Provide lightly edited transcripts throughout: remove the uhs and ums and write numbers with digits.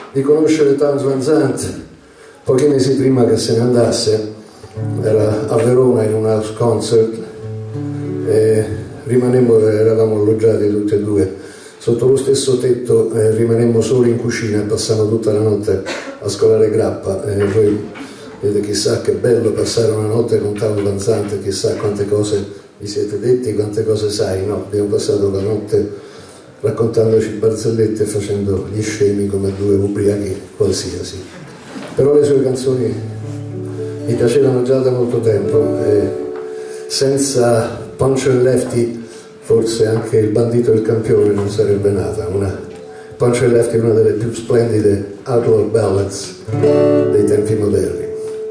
di conoscere Townes Van Zandt pochi mesi prima che se ne andasse. Era a Verona in un house concert e eravamo alloggiati tutti e due sotto lo stesso tetto, rimanemmo soli in cucina e passammo tutta la notte a scolare grappa. Voi vedete, chissà che bello passare una notte con Townes Van Zandt, chissà quante cose vi siete detti, quante cose sai, no? Abbiamo passato la notte raccontandoci barzellette e facendo gli scemi come due ubriachi qualsiasi. Però le sue canzoni mi piacevano già da molto tempo e senza Pancho e Lefty forse anche Il bandito e il campione non sarebbe nata. Pancho e Lefty è una delle più splendide outlaw ballads dei tempi moderni.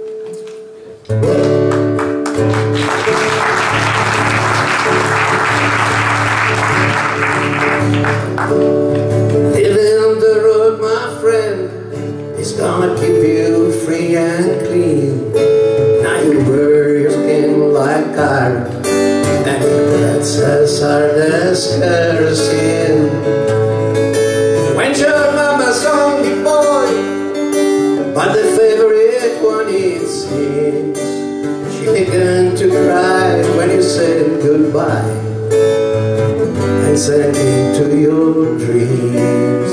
Living on the road, my friend, is gonna keep you free and clean. Now you wear your skin like iron, and that's as hard as kerosene. When your mama's only boy, but the favorite one it seems, she began to cry when you said goodbye and sank into your dreams.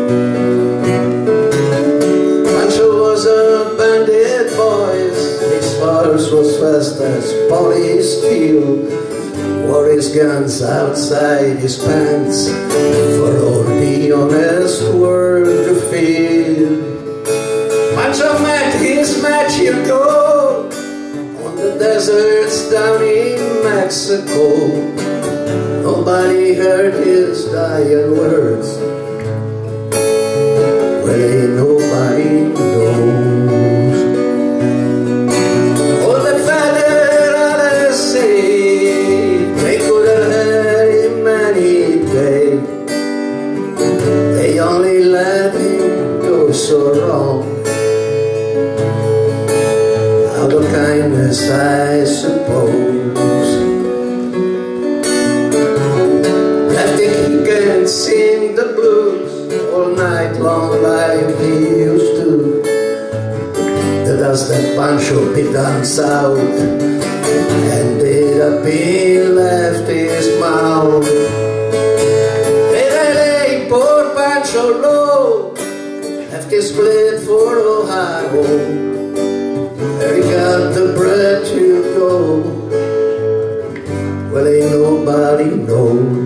Pancho was a bandit boy, his horse was fast as polished steel, wore his guns outside his pants for all the honest world to feel. Pancho met his match, you go, on the deserts down in Mexico. Nobody heard his dying words. Well, ain't nobody knows. Oh, the Federales say they could have had him any day. They only let him go so wrong, out of kindness, I suppose. Sing the blues all night long like he used to. The dust that Pancho beat down south ended up in Lefty's mouth. Hey, poor Pancho low, Lefty split for Ohio, where he got the bread to go. Well, ain't nobody knows.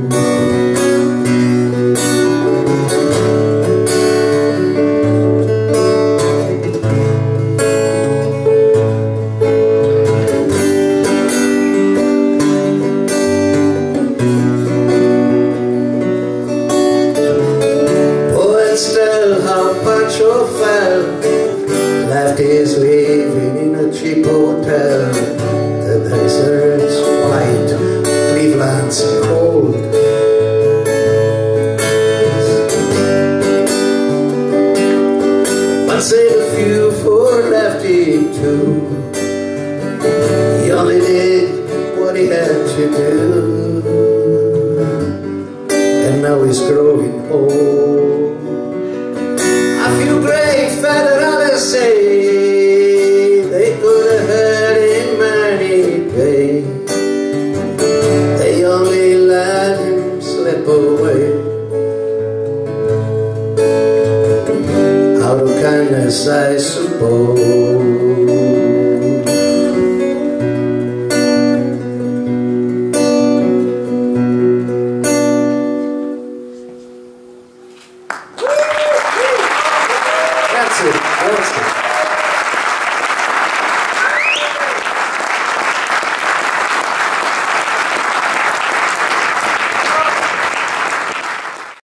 Pancho fell, Lefty's living in a cheap hotel. The desert's white, Cleveland's cold. But save a few for Lefty too. He only did what he had to do, and now he's growing old. A few great Federales say they could have had him any day. They only let him slip away, out of kindness, I suppose.